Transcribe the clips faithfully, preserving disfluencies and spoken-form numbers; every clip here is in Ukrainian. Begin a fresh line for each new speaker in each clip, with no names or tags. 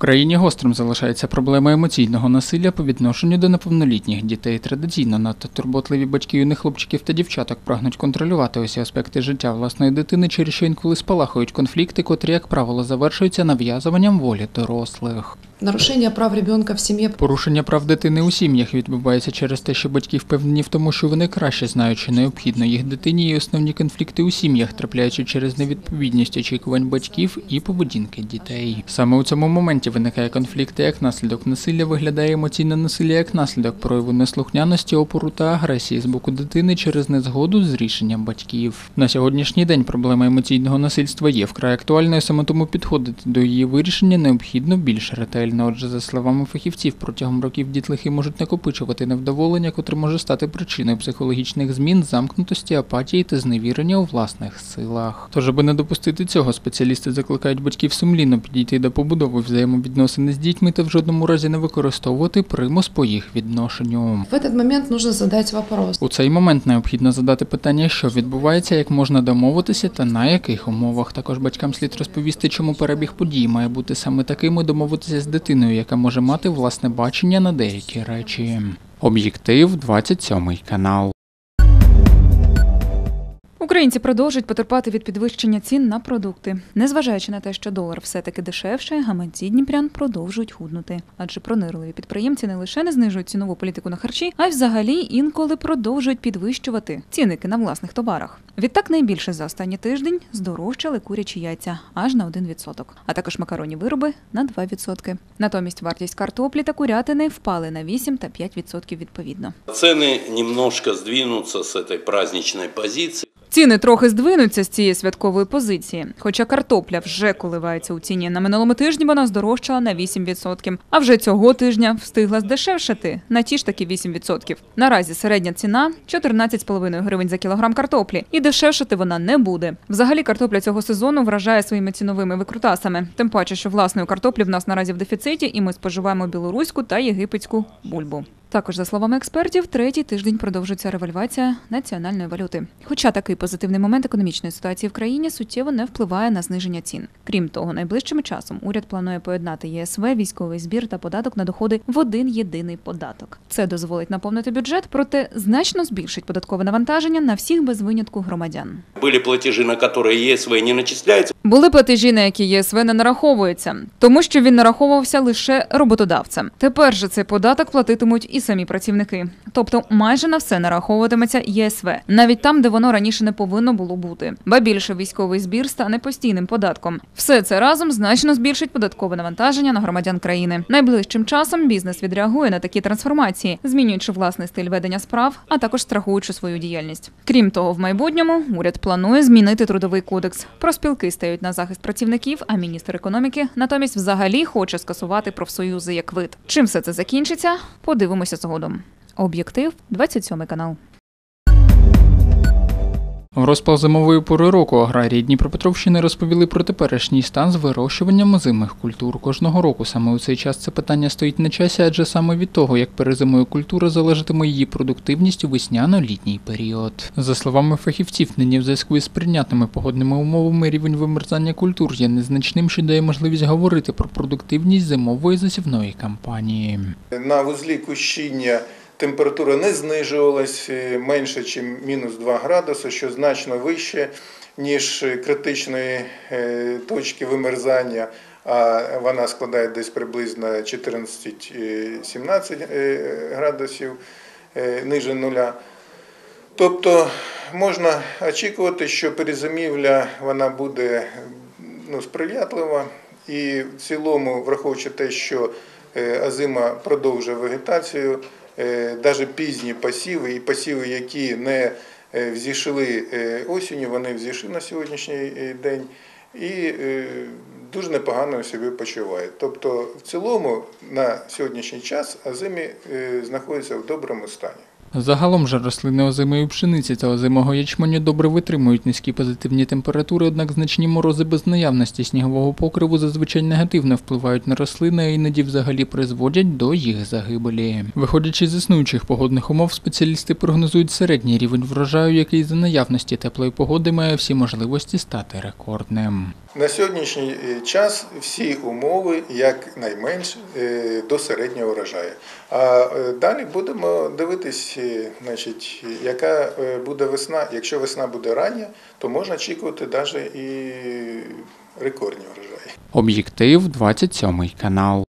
країні гострим залишається проблема емоційного насилля по відношенню до неповнолітніх дітей. Традиційно надто турботливі батьки юних хлопчиків та дівчаток прагнуть контролювати усі аспекти життя власної дитини, через що інколи спалахують конфлікти, котрі, як правило, завершуються нав'язуванням волі дорослих.
Нарушення прав ребенка в сім'ї.
Порушення прав дитини у сім'ях відбувається через те, що батьки впевнені в тому, що вони краще знають, що необхідно їх дитині, і основні конфлікти у сім'ях трапляються через невідповідність очікувань батьків і поведінки дітей. Саме у цьому моменті виникає конфлікт, як наслідок насилля виглядає емоційне насилля як наслідок прояву неслухняності, опору та агресії з боку дитини через незгоду з рішенням батьків. На сьогоднішній день проблема емоційного насильства є вкрай актуальною, саме тому підходити до її вирішення необхідно більш ретельно. Отже, за словами фахівців, протягом років дітлахи можуть накопичувати невдоволення, котре може стати причиною психологічних змін, замкнутості, апатії та зневірення у власних силах. Тож, аби не допустити цього, спеціалісти закликають батьків сумлінно підійти до побудови взаємовідносини з дітьми та в жодному разі не використовувати примус по їх відношенню.
В цей момент потрібно задати питання.
У цей момент необхідно задати питання, що відбувається, як можна домовитися та на яких умовах. Також батькам слід розповісти, чому перебіг подій має бути саме таким, і домовитися з дитиною, яка може мати власне бачення на деякі речі. Об'єктив, двадцять сьомий канал.
Українці продовжують потерпати від підвищення цін на продукти. Незважаючи на те, що долар все-таки дешевше, гаманці дніпрян продовжують худнути. Адже пронирливі підприємці не лише не знижують цінову політику на харчі, а й взагалі інколи продовжують підвищувати цінники на власних товарах. Відтак найбільше за останній тиждень здорожчали курячі яйця аж на один відсоток, а також макаронні вироби на два відсотки. Натомість вартість картоплі та курятини впали на вісім та п'ять відсотків відповідно.
Ціни немножко здвинуться з цієї праздничної позиції.
Ціни трохи здвинуться з цієї святкової позиції. Хоча картопля вже коливається у ціні. На минулому тижні вона здорожчала на вісім відсотків. А вже цього тижня встигла здешевшати на ті ж таки вісім відсотків. Наразі середня ціна – чотирнадцять з половиною гривень за кілограм картоплі. І дешевшати вона не буде. Взагалі картопля цього сезону вражає своїми ціновими викрутасами. Тим паче, що власної картоплі в нас наразі в дефіциті, і ми споживаємо білоруську та єгипетську бульбу. Також, за словами експертів, третій тиждень продовжується ревальвація національної валюти. Хоча такий позитивний момент економічної ситуації в країні суттєво не впливає на зниження цін. Крім того, найближчим часом уряд планує поєднати ЄСВ, військовий збір та податок на доходи в один єдиний податок. Це дозволить наповнити бюджет, проте значно збільшить податкове навантаження на всіх без винятку громадян.
Були платежі, на які ЄСВ не начисляється.
Були платежі, на які ЄСВ не нараховується, тому що він нараховувався лише роботодавцям. Тепер же цей податок платитимуть і самі працівники. Тобто майже на все нараховуватиметься ЄСВ, навіть там, де воно раніше не повинно було бути. Ба більше, військовий збір стане постійним податком. Все це разом значно збільшить податкове навантаження на громадян країни. Найближчим часом бізнес відреагує на такі трансформації, змінюючи власний стиль ведення справ, а також страхуючи свою діяльність. Крім того, в майбутньому уряд планує змінити трудовий кодекс. Профспілки стають на захист працівників, а міністр економіки натомість взагалі хоче скасувати профсоюзи як вид. Чим все це закінчиться? Подивимося згодом. Об'єктив, двадцять сьомий канал.
В розпал зимової пори року аграрії Дніпропетровщини розповіли про теперішній стан з вирощуванням озимих культур. Кожного року саме у цей час це питання стоїть на часі, адже саме від того, як перезимує культура, залежатиме її продуктивність у весняно-літній період. За словами фахівців, нині в зв'язку із прийнятними погодними умовами рівень вимерзання культур є незначним, що дає можливість говорити про продуктивність зимової засівної кампанії.
На вузлі кущіння температура не знижувалась менше, ніж мінус два градуси, що значно вище, ніж критичної точки вимерзання, а вона складає десь приблизно чотирнадцять-сімнадцять градусів ниже нуля. Тобто можна очікувати, що перезимівля вона буде ну, сприятлива, і в цілому, враховуючи те, що озима продовжує вегетацію, навіть пізні посіви і посіви, які не взійшли осінню, вони взійшли на сьогоднішній день і дуже непогано себе почувають. Тобто в цілому на сьогоднішній час озимі знаходяться в доброму стані.
Загалом же рослини озимої пшениці та озимого ячменю добре витримують низькі позитивні температури, однак значні морози без наявності снігового покриву зазвичай негативно впливають на рослини, а іноді взагалі призводять до їх загибелі. Виходячи з існуючих погодних умов, спеціалісти прогнозують середній рівень врожаю, який за наявності теплої погоди має всі можливості стати рекордним.
На сьогоднішній час всі умови якнайменш до середнього врожаю. А далі будемо дивитись, значить, яка буде весна. Якщо весна буде рання, то можна очікувати навіть і рекордні врожаї.
Об'єктив, двадцять сьомий канал.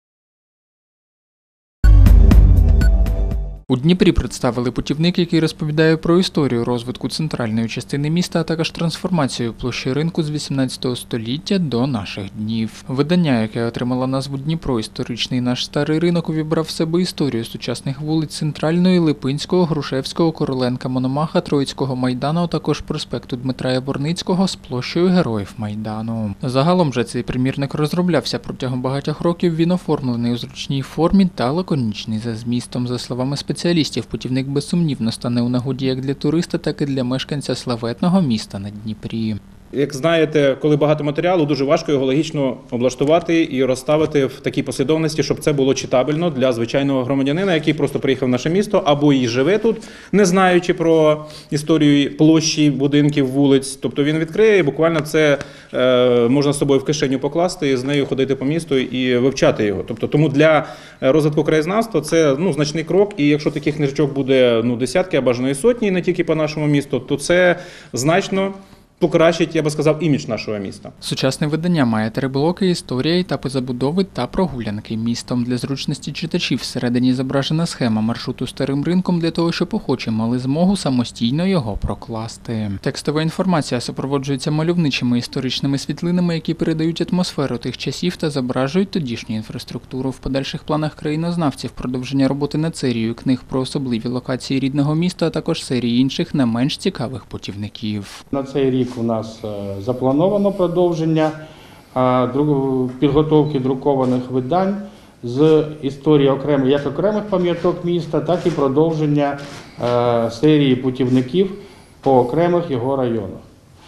У Дніпрі представили путівник, який розповідає про історію розвитку центральної частини міста, а також трансформацію площі ринку з вісімнадцятого століття до наших днів. Видання, яке отримало назву «Дніпро. Історичний наш старий ринок», увібрав в себе історію сучасних вулиць Центральної, Липинського, Грушевського, Короленка, Мономаха, Троїцького Майдану, а також проспекту Дмитра Яворницького з площею Героїв Майдану. Загалом же цей примірник розроблявся протягом багатьох років, він оформлений у зручній формі та лаконічний за змістом. За словами спеціалістів, Спеціалістів, путівник безсумнівно стане у нагоді як для туриста, так і для мешканця славетного міста на Дніпрі.
Як знаєте, коли багато матеріалу, дуже важко його логічно облаштувати і розставити в такій послідовності, щоб це було читабельно для звичайного громадянина, який просто приїхав в наше місто або і живе тут, не знаючи про історію площі, будинків, вулиць. Тобто він відкриє і буквально це е, можна з собою в кишеню покласти і з нею ходити по місту і вивчати його. Тобто тому для розвитку краєзнавства це ну, значний крок, і якщо таких книжок буде ну, десятки, а бажано і сотні, не тільки по нашому місту, то це значно покращить, я би сказав, імідж нашого міста.
Сучасне видання має три блоки: історія, етапи забудови та прогулянки містом. Для зручності читачів всередині зображена схема маршруту старим ринком для того, щоб охочі мали змогу самостійно його прокласти. Текстова інформація супроводжується мальовничими історичними світлинами, які передають атмосферу тих часів та зображують тодішню інфраструктуру. В подальших планах країнознавців продовження роботи над серією книг про особливі локації рідного міста, а також серії інших не менш цікавих путівників.
На цей рік у нас заплановано продовження підготовки друкованих видань з історії окремих, як окремих пам'яток міста, так і продовження серії путівників по окремих його районах.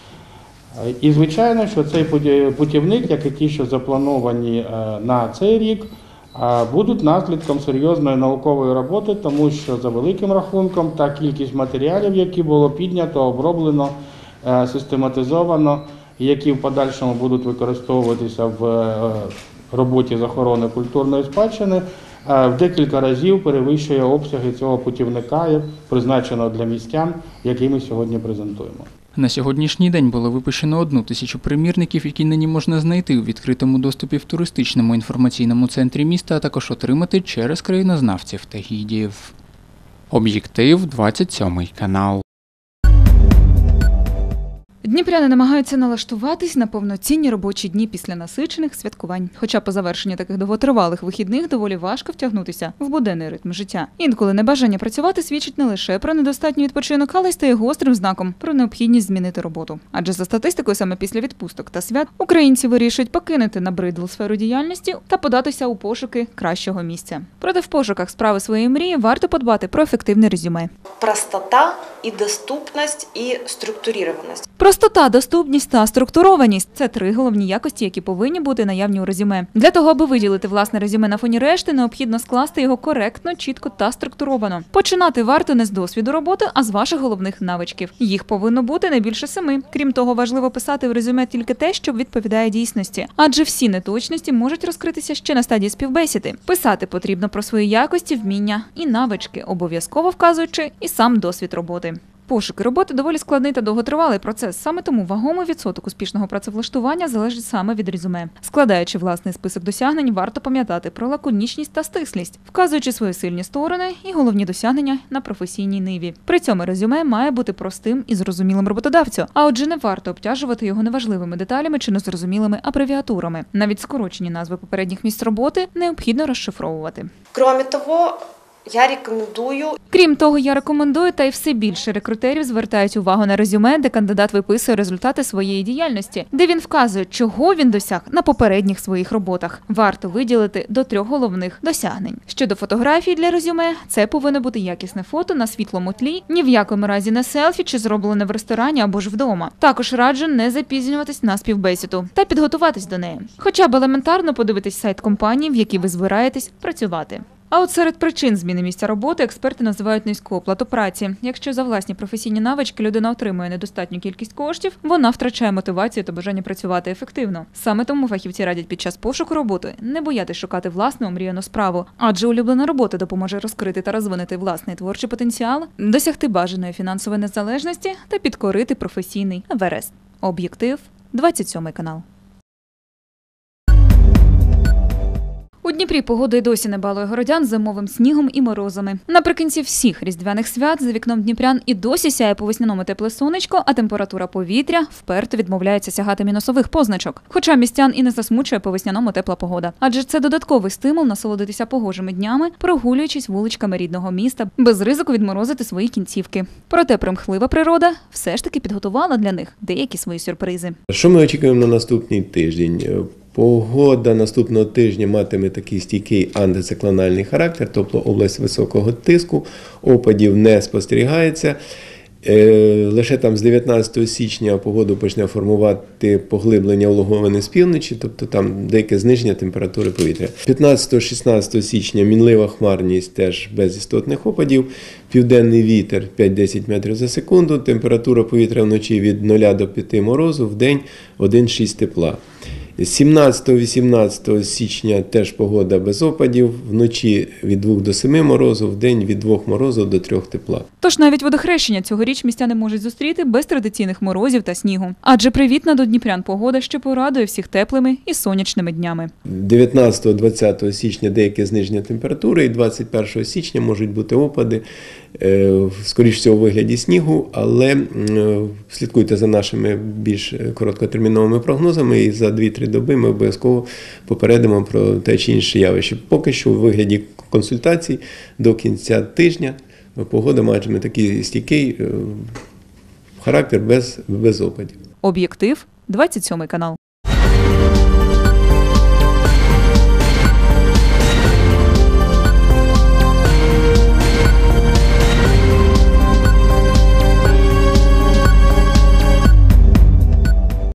І звичайно, що цей путівник, як і ті, що заплановані на цей рік, будуть наслідком серйозної наукової роботи, тому що за великим рахунком та кількість матеріалів, які було піднято, оброблено, систематизовано, які в подальшому будуть використовуватися в роботі з охорони культурної спадщини, в декілька разів перевищує обсяги цього путівника, призначеного для містян, який ми сьогодні презентуємо.
На сьогоднішній день було випущено одну тисячу примірників, які нині можна знайти у відкритому доступі в туристичному інформаційному центрі міста, а також отримати через країнознавців та гідів. Об'єктив, двадцять сьомий канал.
Дніпряни намагаються налаштуватись на повноцінні робочі дні після насичених святкувань. Хоча по завершенні таких довготривалих вихідних доволі важко втягнутися в буденний ритм життя. Інколи небажання працювати свідчить не лише про недостатній відпочинок, але й стає гострим знаком про необхідність змінити роботу. Адже за статистикою саме після відпусток та свят українці вирішують покинути набридлу сферу діяльності та податися у пошуки кращого місця. Проте в пошуках справи своєї мрії варто подбати про ефективне резюме.
Простота і доступність, і структурованість.
Простота, доступність та структурованість – це три головні якості, які повинні бути наявні у резюме. Для того, аби виділити власне резюме на фоні решти, необхідно скласти його коректно, чітко та структуровано. Починати варто не з досвіду роботи, а з ваших головних навичків. Їх повинно бути не більше семи. Крім того, важливо писати в резюме тільки те, що відповідає дійсності. Адже всі неточності можуть розкритися ще на стадії співбесіди. Писати потрібно про свої якості, вміння і навички, обов'язково вказуючи і сам досвід роботи. Пошуки роботи – доволі складний та довготривалий процес. Саме тому вагомий відсоток успішного працевлаштування залежить саме від резюме. Складаючи власний список досягнень, варто пам'ятати про лаконічність та стислість, вказуючи свої сильні сторони і головні досягнення на професійній ниві. При цьому резюме має бути простим і зрозумілим роботодавцю, а отже не варто обтяжувати його неважливими деталями чи незрозумілими абревіатурами. Навіть скорочені назви попередніх місць роботи необхідно розшифровувати.
Кроме того, Я рекомендую.
Крім того, я рекомендую, та й все більше рекрутерів звертають увагу на резюме, де кандидат виписує результати своєї діяльності, де він вказує, чого він досяг на попередніх своїх роботах. Варто виділити до трьох головних досягнень. Щодо фотографій для резюме, це повинно бути якісне фото на світлому тлі, ні в якому разі не селфі чи зроблене в ресторані або ж вдома. Також раджу не запізнюватись на співбесіду та підготуватись до неї. Хоча б елементарно подивитись сайт компанії, в якій ви збираєтесь працювати. А от серед причин зміни місця роботи експерти називають низьку оплату праці. Якщо за власні професійні навички людина отримує недостатню кількість коштів, вона втрачає мотивацію та бажання працювати ефективно. Саме тому фахівці радять під час пошуку роботи не боятись шукати власну омріяну справу, адже улюблена робота допоможе розкрити та розвинути власний творчий потенціал, досягти бажаної фінансової незалежності та підкорити професійний Еверест. Об'єктив, двадцять сьомий канал. У Дніпрі погода й досі не балує городян зимовим снігом і морозами. Наприкінці всіх різдвяних свят за вікном дніпрян і досі сяє по весняному тепле сонечко, а температура повітря вперто відмовляється сягати мінусових позначок. Хоча містян і не засмучує по весняному тепла погода. Адже це додатковий стимул насолодитися погожими днями, прогулюючись вуличками рідного міста, без ризику відморозити свої кінцівки. Проте примхлива природа все ж таки підготувала для них деякі свої сюрпризи.
Що ми очікуємо на наступний тиждень? Погода наступного тижня матиме такий стійкий антициклональний характер, тобто область високого тиску, опадів не спостерігається. Лише там з дев'ятнадцятого січня погоду почне формувати поглиблення вологовини з півночі, тобто там деяке зниження температури повітря. п'ятнадцятого-шістнадцятого січня мінлива хмарність, теж без істотних опадів, південний вітер п'ять-десять метрів за секунду, температура повітря вночі від нуля до п'яти морозу, вдень один-шість тепла. сімнадцятого-вісімнадцятого січня теж погода без опадів, вночі від двох до семи морозу, вдень від двох морозу до трьох тепла.
Тож навіть водохрещення цьогоріч містяни можуть зустріти без традиційних морозів та снігу. Адже привітна до дніпрян погода, що порадує всіх теплими і сонячними днями.
дев'ятнадцятого-двадцятого січня деяке зниження температури, і двадцять першого січня можуть бути опади, скоріш всього у вигляді снігу, але слідкуйте за нашими більш короткотерміновими прогнозами, і за дві-три доби ми обов'язково попередимо про те чи інше явище. Поки що у вигляді консультацій до кінця тижня погода матиме такий стійкий характер без, без опадів.
Об'єктив, двадцять сьомий канал.